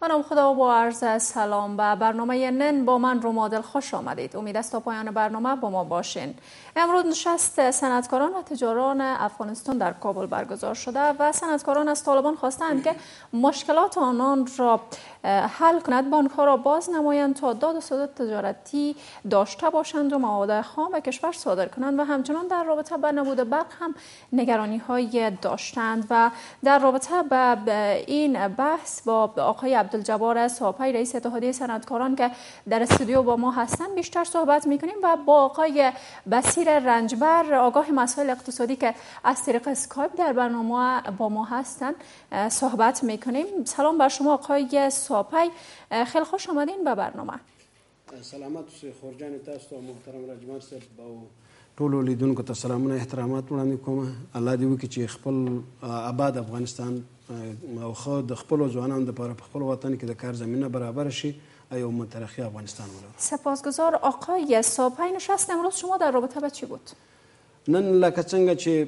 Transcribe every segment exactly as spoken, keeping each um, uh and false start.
به نام خدا و با عرض سلام به برنامه نن با من رومادل خوش آمدید. امید است تا پایان برنامه با ما باشین. امروز نشست صنعتکاران و تجاران افغانستان در کابل برگزار شده و صنعتکاران از طالبان خواستند که مشکلات آنان را حل کند، بانک‌ها را باز نمایند تا داد و ستد تجارتی داشته باشند و مواد خام به کشور صادر کنند و همچنان در رابطه با نبود برق هم نگرانی‌های داشتند. و در رابطه با این بحث با آقای عبدالجبار صاپی رئیس اتحادیه صنعتکاران که در استودیو با ما هستند بیشتر صحبت می‌کنیم و با آقای بصیر رنجبر آگاه مسائل اقتصادی که از طریق اسکایپ در برنامه با ما هستند صحبت می‌کنیم. سلام بر شما آقای صاپی، خیلی خوش آمدین به برنامه. سلامت اوسئ خورجان تاسو ته محترم رنجبر صاحب او ټولو لیدونکو ته سلامونه احترامات وړاندې کوم. الله دې وکړي چې خپل آباد افغانستان او خو د خپل ځوانانو لپاره په خپل وطن کې د کار زمینه برابر شي او مترقی افغانستان ولرو. سپاسگزار آقای صاپی. نشست امروز شما در رابطه با چی بود؟ نن لکه څنګه چې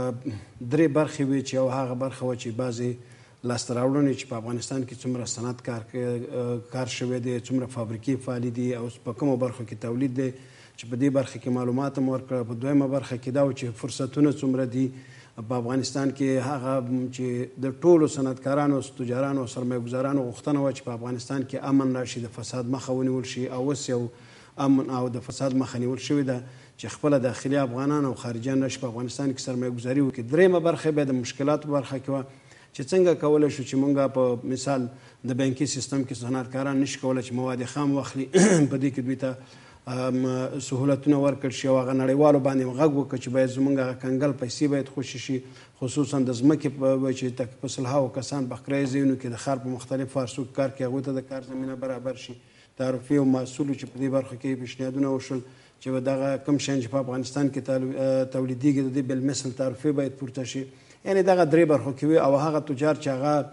درې برخې وي چې یو هغه برخه و چې بعضې لاسته راوړنې چې په افغانستان کې څومره صنعت کار کار شوی دی، څومره فابریکې فعالې دي او په کومو برخو کې تولید دی، چې په دې برخه کې معلومات هم ورکړه. په دویمه برخه کې دا و چې فرصتونه څومره دي په افغانستان کې، هغه چې د ټولو صنعتکارانو، تجارانو او سرمایه‌ګزارانو غوښتنه وه چې په افغانستان کې امن راشي، د فساد مخه ونیول شي. او اوس یو امن او د فساد مخه نیول شوې ده چې خپله داخلي افغانان او خارجیان راشي په افغانستان کې سرمایه‌ګزاري وکړي. درېیمه برخه بیا د مشکلاتو برخه کې وه چې څنګه کولی شو چې مونږ په مثال د بانکي سیستم کې صنعتکاران نشي کولی چې مواد خام واخلي، په دې کې دوی ته سهولتونه ورکړل شي او هغه نړیوالو باندې غږ وکړي چې باید زموږ هغه کنګل پیسې باید خوشي شي، خصوصا د ځمکې چې په سلهاوو کسان په ښکرایي ځایونو کې د ښار په مختلفو عرصو کې کار کوي، هغوی ته د کار زمینه برابر شي. تعرفې او محصولو چې په دې برخو کې پیشنهادونه وشول چې دغه کوم شیان چې په افغانستان کې تولیدېږي د دې بالمثل تعرفې باید پورته شي. یعنې دغه درې برخو کې وي. او هغه تجار چې هغه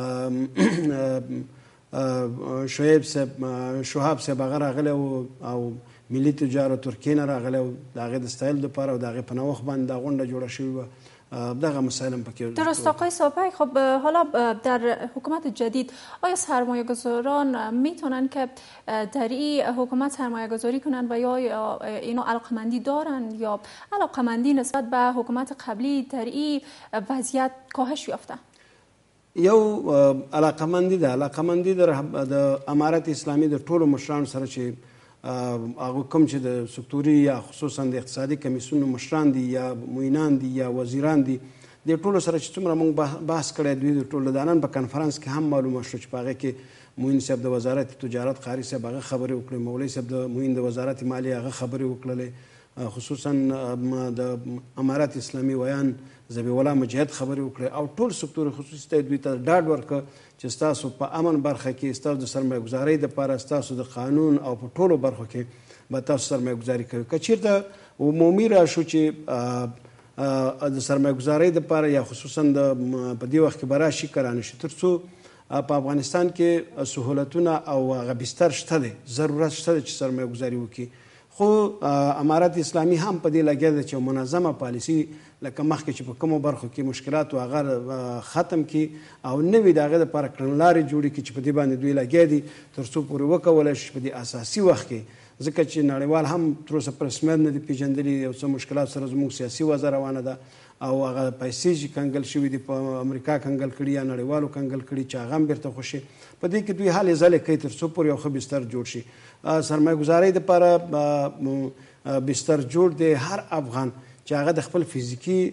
شعیب صاحب شهاب صاحب هغه راغلی او ملي تجار ترکیې نه راغلی او د هغې د ستایل دپاره او د هغې په نوښت باندې دا غونډه جوړه شوې وه. دغه مسائل هم پکې درست. آقای صاپی، خب حالا در حکومت جدید آیا سرمایه گذاران میتونن که در این حکومت سرمایه گذاری کنن و یا اینو علاقمندی دارن یا علاقمندی نسبت به حکومت قبلی در این وضعیت کاهش یافته؟ یو علاقمندی ده علاقمندی د امارت اسلامي د ټولو مشرانو سره چې هغه کوم چې د سکتوري یا خصوصا د اقتصادي کمیسیونو مشران دي یا معینان دي یا وزیران دي، د ټولو سره چې څومره موږ بحث کړی دوی د ټولو د نن په کنفرانس کې هم معلومه شو چې په هغې کې معین صاحب د وزارت تجارت قاري صاحب هغه خبرې وکړې، مولوي صاحب د معین د وزارت مالیې هغه خبرې وکړلې، خصوصا د امارت اسلامي ویان ذبیح الله مجاهد خبرې وکړې او ټول سکتور خصوصي ته دوی ته ډاډ ورکړه چې ستاسو په امن برخه کې، ستاسو د سرمایه‌ګزارۍ دپاره، ستاسو د قانون او په ټولو برخو کې به تاسو سرمایه‌ګزاري کوئ. که چېرته عمومي راشو چې د سرمایه‌ګزارۍ دپاره یا خصوصا د په دې وخت کې به راشي که رانشي، تر څو په افغانستان کې سهولتونه او هغه بستر شته دی، ضرورت شته دی چې سرمایه‌ګزاري وکړي. خو امارت اسلامي هم په دې لګیا دی چې منظمه پالیسي لکه مخکې چې په کومو برخو کې مشکلات و هغه ختم کړي او نوي د هغې دپاره کړنلارې جوړې کړي چې په دې باندې دوی لګیا دي تر څو پورې وکولی شي په دې اساسي وخت کې، ځکه چې نړیوال هم تر اوسه په رسمیت نه دي پېژندلي، یو څه مشکلات سره زموږ سیاسي وضع روانه ده او هغه پیسې چې کنګل شوي دي په امریکا کنګل کړي یا نړیوالو کنګل کړي چې هغه هم بېرته خوشي، په دې کې دوی هلې ځلې کوي تر څو پورې یو ښه بستر جوړ شي. سرمایه‌ګزارۍ دپاره بستر جوړ دی هر افغان چې هغه د خپل فزیکي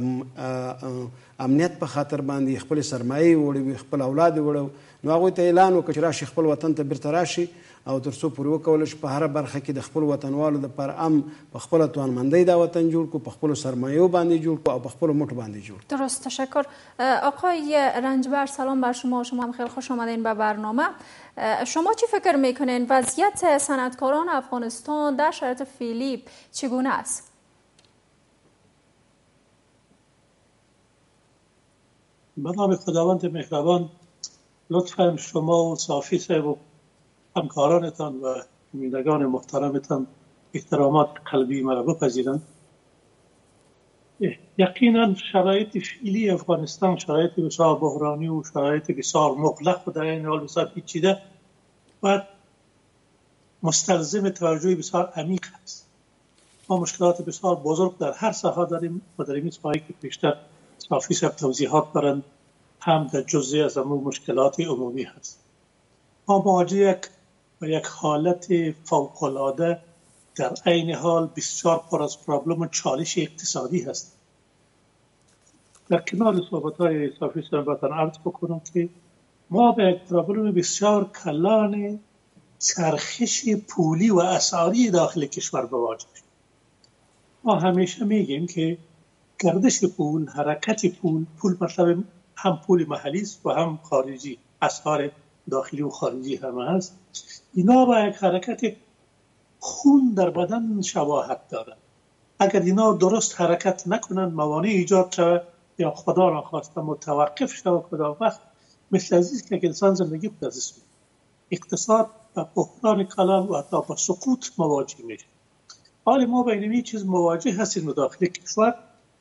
امنیت په خاطر باندې خپل سرمایې وړي وي، خپل اولاد یې وړي، نو هغوی ته اعلان وکړه چې راشي خپل وطن ته بیرته راشي او تر څو پورې وکولی شي په هره برخه کې د خپل وطنوالو دپاره هم په خپله توانمندۍ دا وطن جوړ کړو، په خپلو سرمایو باندې جوړ کړو او په خپلو مټو باندې جوړ کړو. درست، تشکر. آقای رنجبر سلام بر شما، شما هم خیلی خوش آمدین به برنامه. شما چی فکر میکنین وضعیت صنعتکاران افغانستان در شرایط فعلی چگونه است؟ به نام خداوند مهربان، لطفا شما و صافی صاحب و همکارانتان و بینندگان محترمتان احترامات قلبی مرا بپذیرند. یقینا شرایط فعلی افغانستان شرایط بسیار بحرانی و شرایط بسیار مغلق و در این حال بسیار پیچیده و مستلزم توجه بسیار عمیق است. ما مشکلات بسیار بزرگ در هر ساحه داریم و در این ساحه که بیشتر صافی صاحب توضیحات برند هم در جزئی از امور مشکلات عمومی هست. ما مواجه یک و یک حالت فوق‌العاده در عین حال بسیار پر از پرابلم و چالش اقتصادی هست. در کنار صحبت‌های صافی صاحب باتان عرض بکنم که ما به یک پرابلم بسیار کلان چرخش پولی و اسعاری داخل کشور مواجه شدیم. ما همیشه میگیم که گردش پول، حرکت پول، پول مطلب هم پول محلی است و هم خارجی، اسعار داخلی و خارجی هم هست. اینا با یک حرکت خون در بدن شباهت دارند. اگر اینا درست حرکت نکنند موانع ایجاد شود یا خدا را خواسته متوقف شود کدام وقت مثل عزیز که انسان زندگی به دست می‌آورد. اقتصاد و بحران کلان و حتی با سقوط مواجه میشه. حال ما با این چیز مواجه هستیم داخل کشور.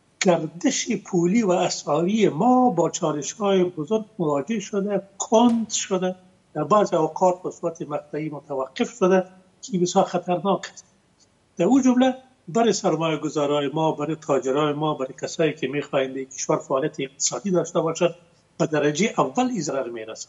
گردش پولی و اسعاری ما با چالش‌های بزرگ مواجه شده، کند شده، در بعض اوقات به صورت مقطعی متوقف شده که بسیار خطرناک است. در اون جمله برای سرمایه گذارای ما، برای تاجرای ما، برای کسایی که می‌خواهند کشور فعالیت اقتصادی داشته باشد به درجه اول ضرر می‌رسد.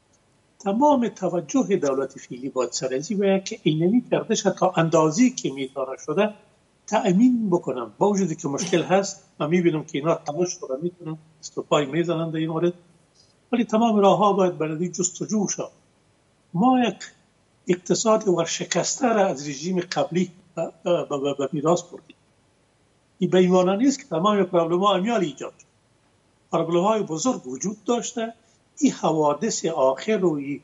تمام توجه دولت فعلی باید سرازی باید که اینمی گردش تا اندازی که میتونه شده تأمین بکنم. با وجودی که مشکل هست من میبینم که اینا تلاش رو میکنن استوپای میزنن در این مورد، ولی تمام راه ها باید برای جستجو شد. ما یک اقتصاد ورشکسته را از رژیم قبلی به میراث بردیم. این به این معنی نیست که تمام پرابلم ها امیال ایجاد شد. پرابلم های بزرگ وجود داشته. این حوادث آخر و یک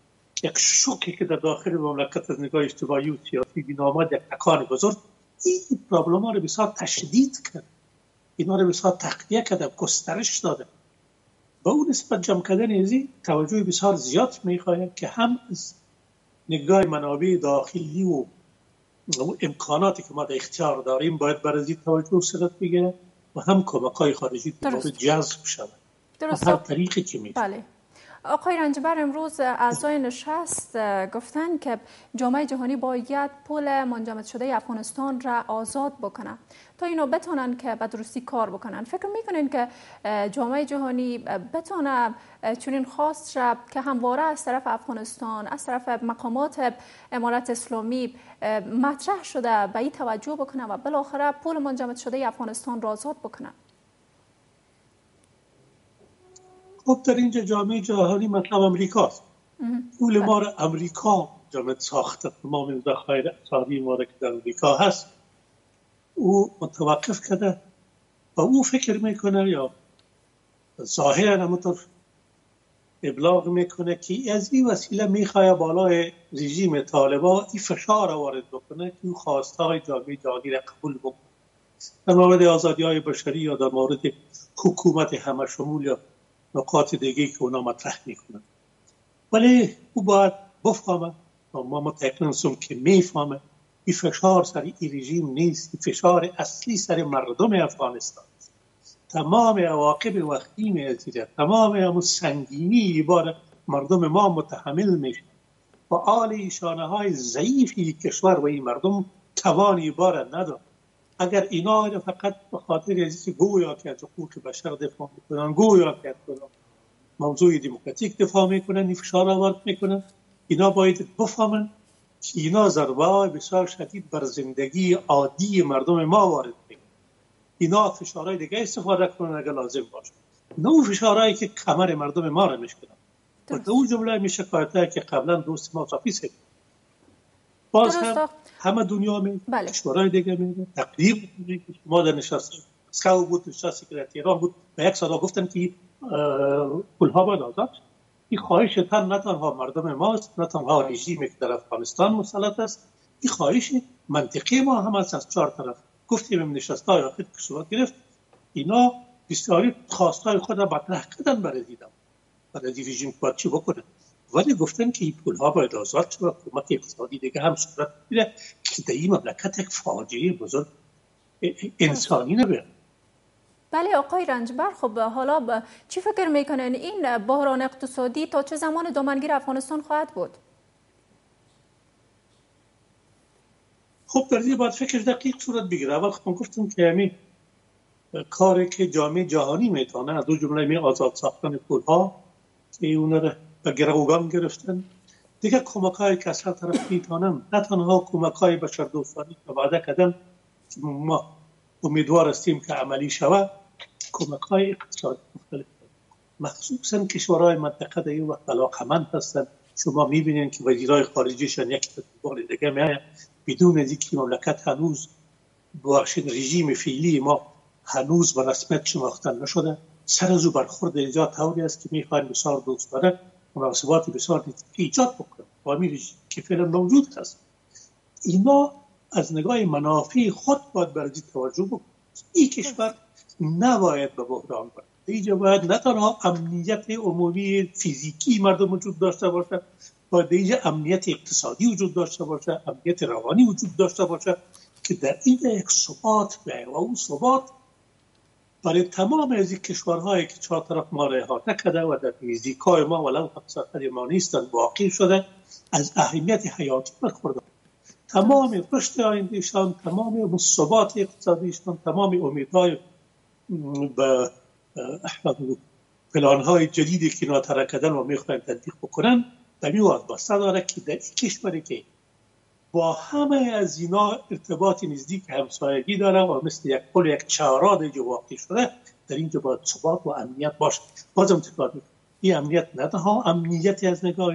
شوکی که در داخل مملکت از نگاه اجتماعی و سیاسی بین آمد، یک تکان بزرگ، این پرابلم ها رو بسیار تشدید کرد، اینا رو بسیار تقویه کرد، گسترش داده. با اون نسبت جمع کردن ازی توجه بسیار زیاد میخواهد که هم از نگاه منابع داخلی و امکاناتی که ما در اختیار داریم باید برای توجه صورت بگیره و هم کمک‌های خارجی باید جذب شود. درست. هر طریقی که میشه. بله. آقای رنجبر امروز اعضای نشست گفتن که جامعه جهانی باید پول منجمد شده افغانستان را آزاد بکنه تا اینو بتونن که به درستی کار بکنن. فکر میکنین که جامعه جهانی بتونه چنین خواست را که همواره از طرف افغانستان، از طرف مقامات امارت اسلامی مطرح شده به این توجه بکنه و بالاخره پول منجمد شده افغانستان را آزاد بکنه؟ خب در اینجا جامعه جهانی مطلب امریکاست. پول ما را امریکا جامعه ساخته. تمام ذخایر اقتصادی ما را که در امریکا هست او متوقف کرده و او فکر میکنه یا ظاهرا همونطور ابلاغ میکنه که از این وسیله میخواه بالای رژیم طالبان این فشار وارد بکنه که او خواستهای جامعه جهانی را قبول بکنه در مورد آزادی های بشری یا در مورد حکومت همه شمول یا نقاط دیگه که اونا مطرح میکنن. ولی او باید بفهمه و ما متأکد هستیم که میفهمه این فشار سر این رژیم نیست، این فشار اصلی سر مردم افغانستان است. تمام عواقب وخیم ازیده، تمام همون سنگینی بار مردم ما متحمل میشه و آل ایشانه های ضعیفی کشور و این مردم توانی بار نداره. اگر اینا فقط به خاطر ازی گویا که از حقوق بشر دفاع میکنن، گویا که از موضوع دموکراتیک دفاع میکنن، این فشار آورد میکنن، اینا باید بفهمن که اینا ضربه بسیار شدید بر زندگی عادی مردم ما وارد میکنن. اینا فشارهای دیگه استفاده کنن اگر لازم باشه. نه فشارهایی که کمر مردم ما را میشکنن. و در اون جمله میشه کارتایی که قبلا دوست ما صافی سید. باز هم همه دنیا می بله. کشورهای دیگه می تقریب می ما در نشست سکاو بود، نشستی که در تهران بود و یک صدا گفتن که پولها باید آزاد. این خواهش تن نه تنها مردم ماست، نه تنها رژیمی که در افغانستان مسلط است، این خواهش منطقی ما هم از چهار طرف گفتیم نشست‌های آخر که صورت گرفت. اینا بسیاری خواستهای خود را مطرح کردن برای دیدم برای رژیم باید چی بکنه، ولی گفتن که این پولها باید آزاد شد و حکومت اقتصادی دیگه هم صورت بگیره که در این مملکت یک فاجعه بزرگ انسانی نبید. بله آقای رنجبر، خب حالا ب... چی فکر میکنین این بحران اقتصادی تا چه زمان دامنگیر افغانستان خواهد بود؟ خب در این باید فکر دقیق صورت بگیره. اول خب گفتم که همین کاری که جامعه جهانی میتونه، از دو جمله می آزاد ساختن پولها که اون را به گروگان گرفتن، دیگه کمک‌های که از هر طرف میتونن، نه تنها کمک‌های بشردوستانه که وعده کردن ما امیدوار هستیم که عملی شود، کمک‌های اقتصادی مختلف مخصوصا کشورهای منطقه در این وقت علاقمند هستند. شما میبینین که وزیرای خارجیشان یک بار دیگه میآیند بدون از اینکه مملکت هنوز باشین رژیم فعلی ما هنوز به رسمیت شناخته نشده، سر از او برخورد ایجاد طوری است که میخواهیم بسیار دوستانه مناسبات بسیار ایجاد بکنه با همین رژیم که فعلا موجود هست. اینا از نگاه منافع خود باید برای توجه بکنه. این کشور نباید به بحران برد. اینجا باید نه تنها امنیت عمومی فیزیکی مردم وجود داشته باشه، باید اینجا امنیت اقتصادی وجود داشته باشه، امنیت روانی وجود داشته باشه که در اینجا یک ثبات بیاید و اون ثبات برای تمام از این کشورهایی که چهار طرف ما را احاطه کرده و در نزدیکای ما ولو همسایه ما نیستند واقع شده، از اهمیت حیاتی برخوردار. تمام رشد آیندهشان، تمام ثبات اقتصادیشان، تمام امیدهای به پلانهای جدیدی که اینا طرح کردن و میخواین تطبیق بکنن در این واسطه داره که در این کشوری که با همه از اینا ارتباط نزدیک همسایگی داره و مثل یک پل یک چهارراه اینجا واقع شده، در اینجا باید ثبات و امنیت باشه. بازم تکرار میکنم این امنیت نه تنها امنیتی از نگاه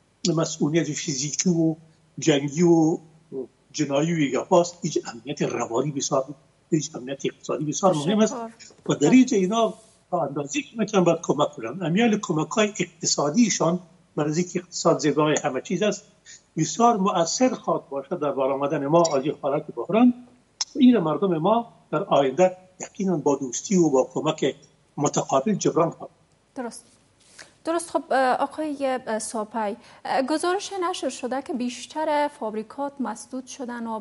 مسئولیت فیزیکی و جنگی و جنایی و ایگاپاست، اینجا امنیت روانی بسیار اینجا امنیت اقتصادی بسیار مهم است و در اینجا اینا تا اندازی که میتونن باید کمک کنن. امیال کمک های اقتصادیشان برای که اقتصاد زیبای همه چیز است بسیار مؤثر خواهد باشد در برآمدن ما از این حالت بحران. این مردم ما در آینده یقینا با دوستی و با کمک متقابل جبران خواهد. درست درست. خب آقای ساپی، گزارش نشر شده که بیشتر فابریکات مسدود شدن و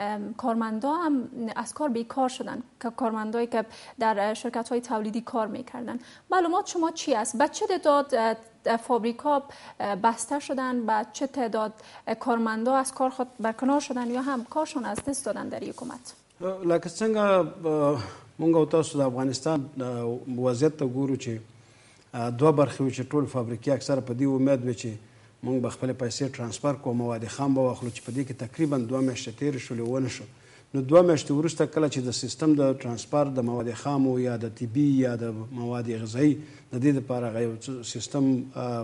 کارمندا هم از کار بیکار شدن، که کارمندایی که در شرکت های تولیدی کار میکردن. معلومات شما چی است؟ به چه تعداد فابریکا بسته شدن، به چه تعداد کارمندا از کار خود برکنار شدن یا هم کارشون از دست دادن در حکومت؟ لکه څنګه مونږ او تاسو د افغانستان وضعیت ته ګورو چې دوه برخې وي چې ټول فابریکې اکثره په دې امید وي چې مونږ به خپلې پیسې ټرانسفر کوو، مواد خام به واخلو، چې په دې کې تقریبا دوه میاشتې تېرې شولې ونه شو. نو دوه میاشتې وروسته کله چې د سیستم د ټرانسفر د مواد خامو یا د طبي یا د مواد غذایي د دې دپاره هغه یو سیستم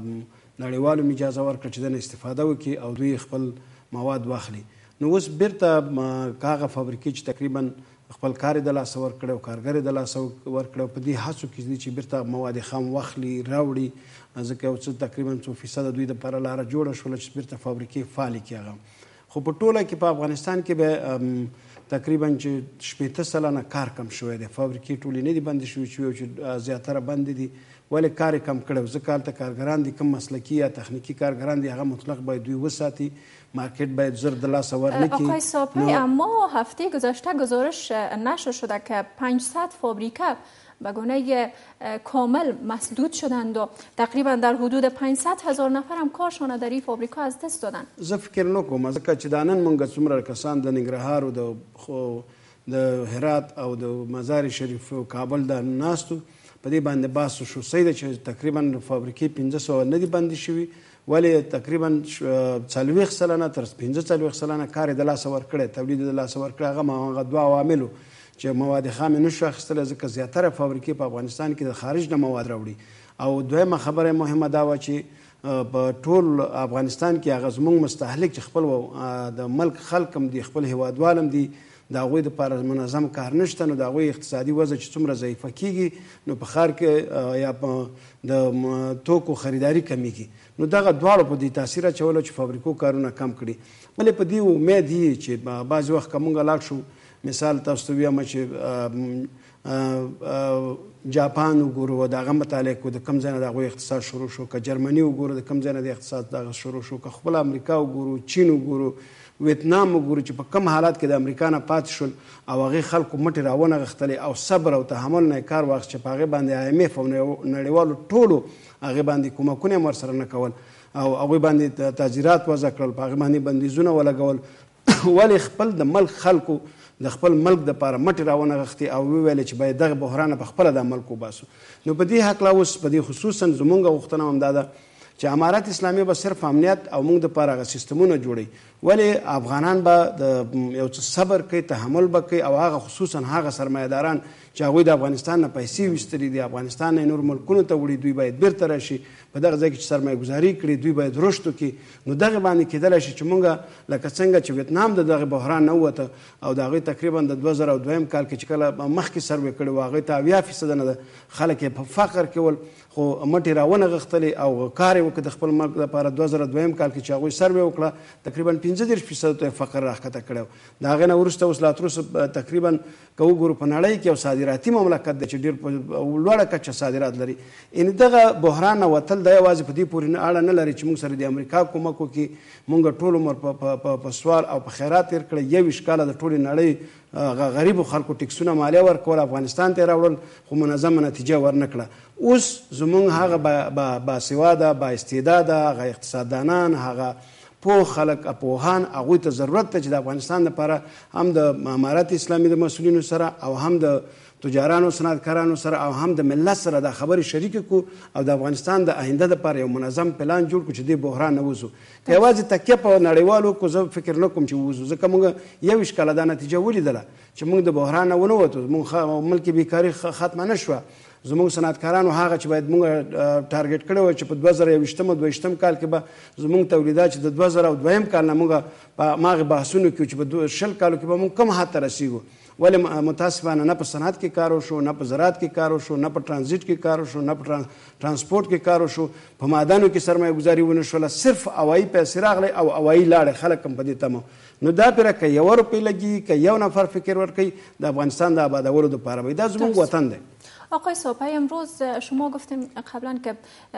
نړیوالو م اجازه ورکړه چې دنه استفاده وکړي او دوی خپل مواد واخلي. نو اوس بیرته هغه فابریکې چې تقریبا خپل کار د لاسه ورکړی او کارګر د لاسه ورکړی په دې هڅو کې دي چې بیرته مواد خام واخلي راوړي، ځکه یو څه تقریبا څو فیصده دوی دپاره لاره جوړه شوله چې بیرته فابریکې فعالې کړي. هغه خو په ټوله کې په افغانستان کې به تقریبا چې شپېته سلنه کار کم شوی دی. فابریکې ټولې نه دي بندې شوي چې زیاتره بندې دي. ولې کار یې کم کړی؟ ځکه هلته کارګران دي، کم مسلکي یا تخنیکي کارګران دي، هغه مطلق باید دوی وساتي، مارکت باید زر د لاسه ورنکړي. آقای ساپی، اما هفته گذشته گزارش نشر شده که پانصد فابریکه به گونه کامل مسدود شدند و تقریبا در حدود پانصد هزار نفر هم کارشان در این فابریکا از دست دادن. زه فکر نه کوم ځکه چې دا نن مونږ څومره کسان د ننګرهار او د د هرات او د مزار شریف او کابل د ناستو په دې باندې بحث وشو. صحیح ده چې تقریبا فابریکې پنځه سوه نه دي بندې شوي، ولې تقریبا څلوېښت سلنه تر پنځه څلوېښت سلنه کار یې د لاسه ورکړی، تولید د لاسه ورکړی. هغه هغه دوه عواملو چې مواد خام یې نه شو اخیستلی، ځکه زیاتره فابریکې په افغانستان کې د خارج نه مواد راوړي. او دویمه خبره مهمه دا وه چې په ټول افغانستان کې هغه زموږ مستهلک چې خپل د ملک خلک هم دي، خپل هیوادوال هم دي، د هغوی دپاره منظم کار نشته. نو د هغوی اقتصادي وضع چې څومره ضعیفه کېږي، نو په ښار کې یا په د توکو خریداري کمیږي. نو دغه دواړو په دې تاثیر اچولو چې فابریکو کارونه کم کړي. ولې په دې امید یي چې بعضې وخت که مونږ لاړ شو، مثال تاسو ته ویم چې جاپان وګورو د هغه مطالعه کو د کوم ځای نه د هغوی اقتصاد شروع شو، که جرمني وګورو د کوم ځای نه د اقتصاد دغه شروع شو، که خپل امریکا وګورو، چین وګورو، ویتنام وګورو چې په کوم حالات کې د امریکا نه پاتې شول او هغې خلکو مټې راونغښتلې او صبر او تحمل نه یې کار واخیست چې په هغې باندې آی ایم ایف او نړیوالو ټولو هغې باندې کومکونه یې ورسره نه کول او هغوی باندې تعزیرات وضع کړل، په هغې باندې بندیزونه ولګول. ولې خپل د ملک خلکو د خپل ملک دپاره مټې راونغښتې او وویلې چې باید دغه بحران په خپله دا ملک وباسو. نو په دې هکله اوس په دې خصوصا زمونږ غوښتنه همدا ده چې امارت اسلامي به صرف امنیت او موږ دپاره هغه سیستمونه جوړوي. ولې افغانان به د یو څه صبر کوي، تحمل به کوي او هغه خصوصا هغه سرمایهداران چې هغوی د افغانستان نه پیسې ویستلي دي، افغانستان نه نور ملکونو ته وړي، دوی باید بیرته راشي، په دغه ځای کې چې سرمایه گذاري کړي دوی باید رشد وکړي. نو دغه باندې کېدلی شي چې موږ لکه څنګه چې ویتنام د دغه بحران نه ووته او د هغوی تقریبا د دوه زره دویم کال کې چې کله مخکې سروې کړی و هغوی ته اویا فیصده نه ده خلک یې په فقر کې ول، خو مټې راونغښتلې او کار یې وکړه د خپل ملک لپاره. دوه زره دویم کال کې چې هغوی سروې وکړه تقریبا پنځه دېرش فیصده ته یې فقر راښکته کړی و. د هغې نه وروسته اوس لا تروسه تقریبا که وګورو په نړۍ کې یو صادراتي مملکت دی چې ډېر په لوړه کچه صادرات لري. یعنې دغه بحران نه وتل دا یوازې په دې پورې اړه نه لري چې موږ سره د امریکا کومک وکړي. موږ ټول عمر په سوال او په خیرات تېر کړی، یویشت کاله د ټولې نړۍ غریبو خلکو ټکسونه مالیه ورکول، افغانستان ته یې راوړل خو منظمه نتیجه ورنه کړه. اوس زموږ هغه باسواده با استعداده هغه اقتصاددانان هغه پوه خلک پوهان هغوی ته ضرورت ده چې د افغانستان لپاره هم د امارت اسلامي د مسؤلینو سره او هم د تجارانو صنعتکارانو سره او هم د ملت سره دا خبرې شریکې کړو او د افغانستان د آینده دپاره یو منظم پلان جوړ کړو چې دې بحران نه وځو. که یوازې تکیه په نړیوالو کو زه فکر نه کوم چې ووځو، ځکه موږ یویشت کاله دا نتیجه ولیدله چې موږ د بحران نه ونه وتو، موږ ملکي بیکاري ختمه نه شوه. زموږ صنعتکارانو هغه چې باید موږ ټارګټ کړی و چې په دوه زره یویشتم دویشتم کال کې به زموږ تولیدات چې د دوه زره دویم کال نه موږ په هماغې بحثونو کې چې په شل کالو کې به موږ کم حد ته رسیږو. ولې متاسفانه نه په صنعت کې کار وشو، نه په زراعت کې کار وشو، نه په ټرانزیټ کې کار وشو، نه په ترانسپورټ کې کار وشو، په معدنو کې سرمایه گذاري ونه شوله، صرف هوایي پیسې راغلی او هوایي لاړې، خلک هم په دې تمه. نو دا پیره که یوه روپۍ لګي که یو نفر فکر ورکوي د افغانستان د آبادولو دپاره به دا زموږ وطن دی. آقای صبحی، امروز شما گفتیم قبلا که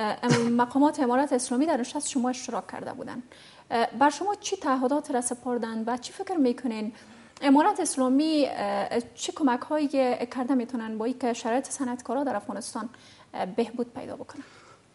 مقامات امارت اسلامی در نشست شما اشتراک کرده بودند. بر شما چی تعهدات را سپردند و چی فکر میکنین امارت اسلامی چه کمک هایی کرده میتونن با اینکه شرایط صنعتکارا در افغانستان بهبود پیدا بکنه؟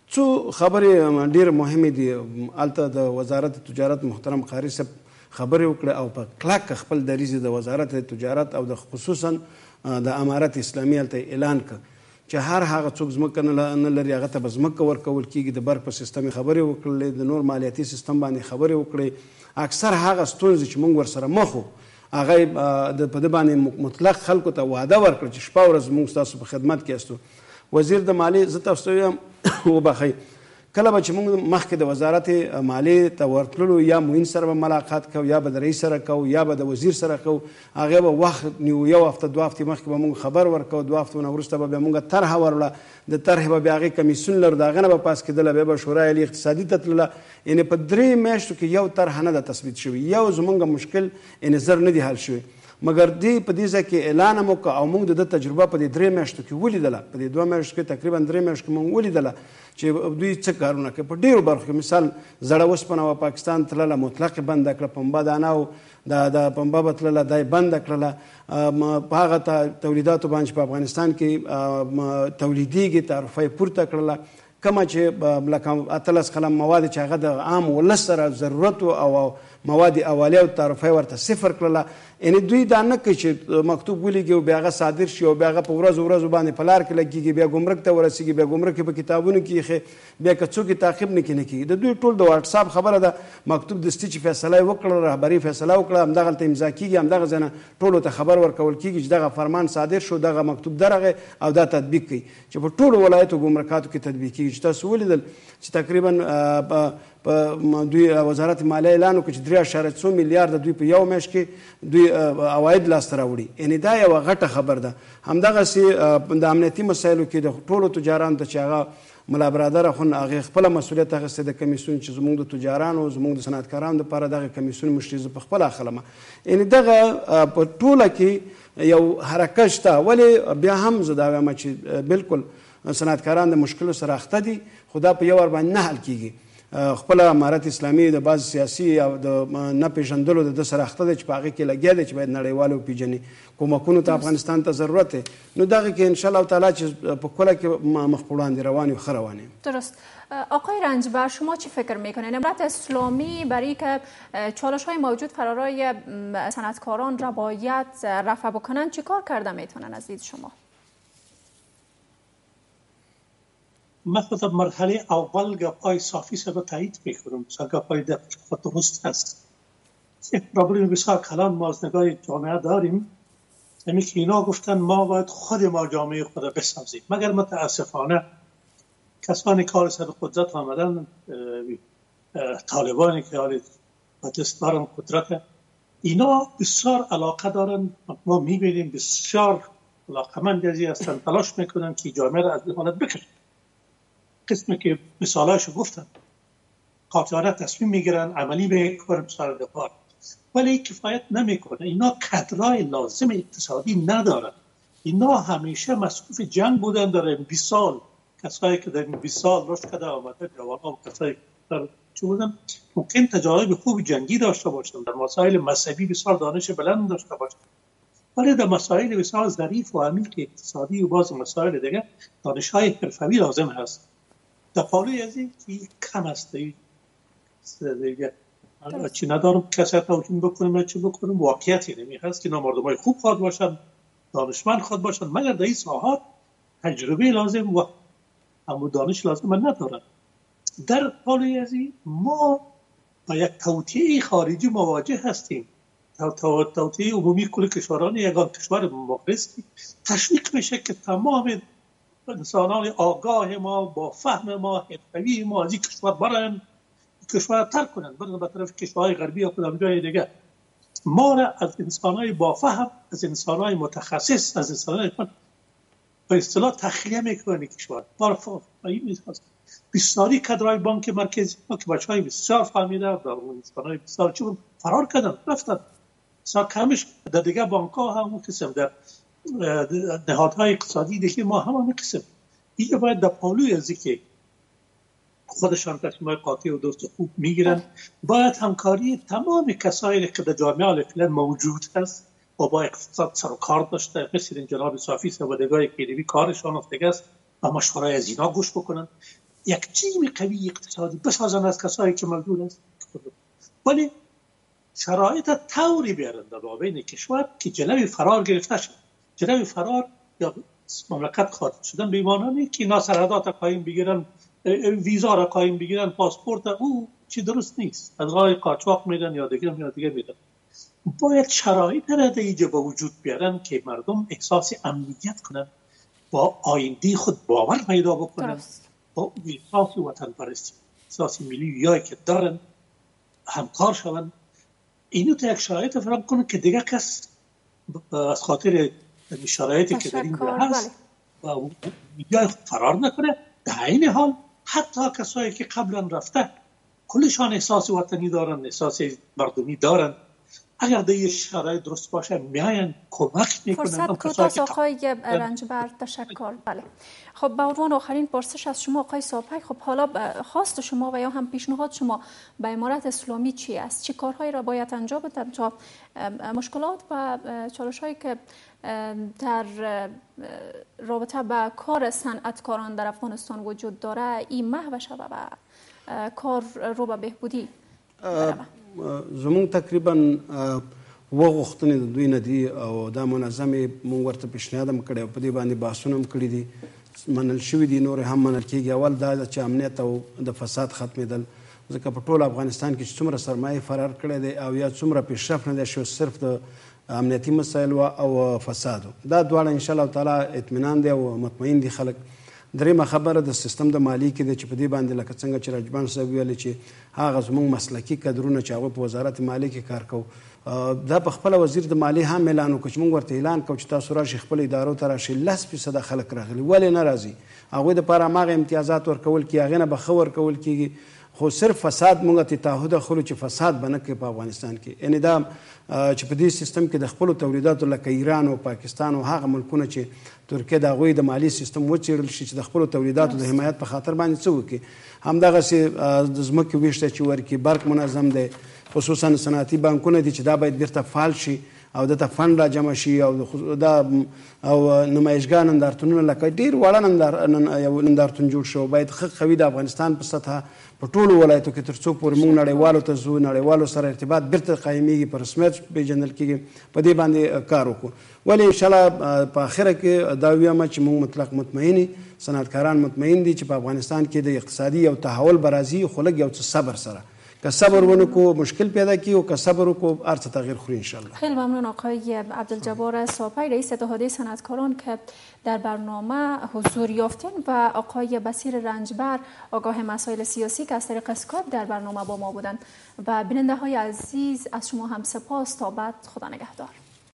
څو خبرې ډېر مهمې دي. هلته د وزارت تجارت محترم قاري صاحب خبرې وکړه او په کلک خپل دریځ د وزارت تجارت او د خصوصا د امارت اسلامي هلته اعلان کړ چې هر هغه څوک ځمکه نه لري هغه ته به ځمکه ورکول کېږي. د برق په سیستم خبرې وکړلې، د نور مالیاتي سیستم باندې خبرې وکړې. اکثر هغه ستونزې چې موږ ورسره مخ وو هغه په دې باندې مطلق خلکو ته وعده ورکړه چې شپه ورځ موږ ستاسو په خدمت کې یاستو. وزیر د مالیې زه تاسو ته وایم وبخئ، کله به چې موږ مخکې د وزارت مالیې ته ورتللو یا معین سره به ملاقات کوو یا به د رئیس سره کوو یا به د وزیر سره کوو، هغې به وخت نیو، یو هفته دوه هفتې مخکې به موږ خبر ورکوو، دوه هفتو نه وروسته به بیا موږ طرحه وروړه، د طرحې به بیا هغې کمیسیون لرو، د هغه نه به پاس کېدله، بیا به شورای عالی اقتصادي ته تلله. یعنې په درې میاشتو کې یو طرحه نه ده تثبیت شوې، یو زموږ مشکل یعنې زر نه دی حل شوی. مګر دې په دې ځای کې اعلان هم وکړه او موږ د ده تجربه په دې درې میاشتو کې ولیدله، په دې دوه میاشتو کې تقریبا درې میاشتو کې موږ ولیدله چې دوی څه کارونه کوي په ډېرو برخو کې. مثال زړه اوسپنه وه پاکستان تلله، مطلق یې بنده کړه، پنبه دانه و د پنبه به تلله دا یې بنده کړله. په هغه تولیداتو باندې چې په افغانستان کې تولیدېږي تعرفه یې پورته کړله. کومه چې لکه اتلس قلم مواد چې هغه د عام ولس سره ضرورت او مواد اولیه او تعرفه ورته صفر کړله. یعنې دوی دا نه کوي چې مکتوب ولیږي او بیا هغه صادر شي او بیا هغه په ورځو ورځو باندې په لار کې لګېږي، بیا ګمرک ته ورسېږي، بیا ګمرک کې په کتابونو کې ایښې، بیا که څوک یې تعقیب نه کړي نه کېږي. د دوی ټول د واټساپ خبره ده، مکتوب دستي چې فیصله یې وکړه، رهبري فیصله وکړه، همدغلته امضا کېږي، همدغه ځای نه ټولو ته خبر ورکول کېږي چې دغه فرمان صادر شو، دغه مکتوب درغی او دا تطبیق کوي چې په ټولو ولایتو ګمرکاتو کې تطبیق کېږي. چې تاسو ولیدل چې تقریبا په دوی وزارت مالیه اعلان وکړ چې درې اعشاریه څو میلیارده دوی په یو میاشت کې دوی عواید لاسته راوړي. یعنې دا یوه غټه خبر ده. همدغسې د امنیتي مسایلو کې د ټولو تجارانو ته چې هغه ملا برادر اخوند هغې خپله مسؤلیت اخیستی د کمیسیون چې زموږ د تجارانو زموږ د صنعتکارانو دپاره دغه کمیسیون مشري زه په خپله اخلم. یعنې دغه په ټوله کې یو حرکت شته. ولې بیا هم زه دا وایم چې بلکل صنعتکاران د مشکلو سره اخته دي، خو دا په یو ور باندې نه حل کېږي. خپل امارت اسلامي د بعض سیاسي او د نه پیژندلو د ده سره اخته دی چې په هغې کې لګیا دی چې باید نړیوال وپېژني. کومکونو ته افغانستان ته ضرورت دی. نو دغه کې انشاءالله تعالی چې په کله کې مخ په وړاندې روان یو ښه روان یم. درست. آقای رنجبر شما چی فکر میکنید؟ امارت اسلامی برای که چالش های موجود فرارای صنعتکاران را باید رفع بکنند چی کار کرده میتونن از دید شما؟ من خودم مرحله اول گپای صافی سر تایید میکنم. گپای در خود درست هست. یک پرابلم بسیار کلان ما از نگاه جامعه داریم، یعنی که اینا گفتن ما باید خود ما جامعه خود را بسازیم. مگر متاسفانه کسانی که حال سر قدرت آمدن، طالبانی که حال به دست دارن قدرت، اینا بسیار علاقه دارن. ما میبینیم بسیار علاقمند هستن، تلاش میکنن که جامعه را از این حالت بکنن. قسمی که مثالاشو گفتن قاطعانه تصمیم میگیرن، عملی میکنن بسیار دفار، ولی کفایت نمیکنه. اینا کادرای لازم اقتصادی ندارن. اینا همیشه مصروف جنگ بودن. در بیست سال کسایی که در بیست سال رشد کرده آمده، جوانان و کسایی که چه بودن، ممکن تجارب خوب جنگی داشته باشن، در مسائل مذهبی بسیار دانش بلند داشته باشن، ولی در مسائل بسیار ظریف و عمیق اقتصادی و باز مسائل دیگه دانش‌های حرفه‌ای لازم هست. در پالوی از این کم است دیگه. چی ندارم کسی توجیه بکنم چی بکنم، واقعیت اینمی هست که مردمای خوب خود باشن، دانشمند خود باشن، مگر در این ساحات تجربه لازم و هم دانش لازم ندارن. در پالوی از این ما با یک توطئه خارجی مواجه هستیم. توطئه عمومی کل کشوران یگان کشور مخلص تشویق میشه که تمام انسانان آگاه ما با فهم ما حرفه‌ای ما از این کشور برن، کشور ترک کنن، برن به طرف کشورهای غربی یا کدام جای دیگه. ما را از انسانهای با فهم، از انسانهای متخصص، از انسانهای به اصطلاح تخلیه میکنه کشور. بارفا این میخواست بسیاری کادرهای بانک مرکزی ما که بچهای بسیار فهمیده و انسانهای بسیار چون فرار کردن رفتن. بسیار کمش در دیگه بانک ها هم قسم، در نهادهای اقتصادی دیگه ما هم قسم. این باید در پالوی ازی که خودشان تصمیم‌های قاطع و درست خوب میگیرن، باید همکاری تمام کسایی که در جامعه الفلان موجود هست و با اقتصاد سر و کار داشته، مثل جناب صافی سوادگاه کیدوی کارشان افتاده است و مشورای از اینا گوش بکنن، یک تیم قوی اقتصادی بسازن از کسایی که موجود است، ولی شرایط طوری بیارن در بین کشور که جلوی فرار گرفته شد. جلوی فرار یا مملکت خارج شدن به معنی که اینا سرحدات قایم بگیرن، ویزا را قایم بگیرن، پاسپورت او چی درست نیست، از راه قاچاق میدن یا دیگه یا دیگه میدن. باید شرایط را در اینجا به وجود بیارن که مردم احساس امنیت کنن، با آینده خود باور پیدا بکنن، با احساس وطن پرستی، احساس ملیایی که دارن همکار شون. اینو تا یک شرایط فراهم کنن که دیگه کس از خاطر شرایطی که در اینجا هست و میگه فرار نکنه. در این حال حتی کسایی که قبلا رفته کلشان احساس وطنی دارن، احساس مردمی دارن، اگر در این شرایط درست باشه میاین کمک میکنن. فرصت کوتاه آقای رنجبر، تشکر. بله خب به عنوان آخرین پرسش از شما آقای ساپک، خب حالا خواست شما و یا هم پیشنهاد شما به امارت اسلامی چی است؟ چه کارهایی را باید انجام بدن تا مشکلات و چالش‌هایی که در رابطه با کار صنعتکاران در افغانستان وجود داره این محو شود و کار رو به بهبودی بروه؟ زمونږ تقریبا اووه غوښتنې د دوی نه دي او دا منظمې مونږ ورته پیشنهاد هم کړی او په دې باندې بحثونه هم کړي دي، منل شوي دي، نور هم منل کېږي. اول دا ده چې امنیت او د فساد ختمېدل، ځکه په ټول افغانستان کې چې څومره سرمایه فرار کړی دی او یا څومره پیشرفت نه دی شوی صرف د امنیتي مسایل او فسادو، دا دواړه انشاءالله تعالی اطمینان دی او مطمئن دي خلک. درېیمه خبره د سیستم د مالی کې ده چې په دې باندې لکه څنګه چې راجبان صاحب ویلي چې هغه زموږ مسلکي کدرونه چې هغوی په وزارت مالیې کې کار کوو دا په خپله وزیر د مالیې هم اعلان وکړو چې موږ ورته اعلان کوو چې تاسو راشئ خپلو ادارو ته راشئ لس فیصده خلک راغلي ولې نه راځي هغوی دپاره هماغه امتیازات ورکول کېږي هغې نه به ښه ورکول کېږي خو صرف فساد موږ ته تعهد اخلو چې فساد به نه کوي په افغانستان کې یعنې دا چې په دې سیستم کې د خپلو تولیداتو لکه ایران او پاکستان او هغه ملکونه چې ترکیه د هغوی د مالي سیستم وڅېړل شي چې د خپلو تولیداتو د حمایت په خاطر باندې څه وکړي همدغسې د ځمکې ویش ته چې ورکړي برق منظم دی خصوصا صنعتي بانکونه دي چې دا باید بیرته فعال شي او دته فند را جمع شي او دا او نمایشګاه نندارتونونه لکه ډېر واړه یو نندارتون جوړ شو باید ښه قوي د افغانستان په سطحه په ټولو ولایتو کې تر څو پورې موږ نړیوالو ته ځو نړیوالو سره ارتباط بیرته قایمیږي په رسمیت پیژندل کېږي په دې باندې کار وکړو ولې انشاءالله په آخره کې دا ویمه چې موږ مطلق مطمئن صنعتکاران مطمئن دي چې په افغانستان کې د اقتصادي او تحول به راځي خو لږ یو څه صبر سره که صبر ونکو مشکل پیدا کی و که صبر وکو هر څه تغییر خوري انشالله. خیلی ممنون آقای عبدالجبار ساپی رئیس اتحادیه صنعتکاران که در برنامه حضور یافتین و آقای بصیر رنجبر آگاه مسائل سیاسی که از طریق اسکایپ در برنامه با ما بودند و بیننده های عزیز از شما هم سپاس تا بعد خدا نگهدار.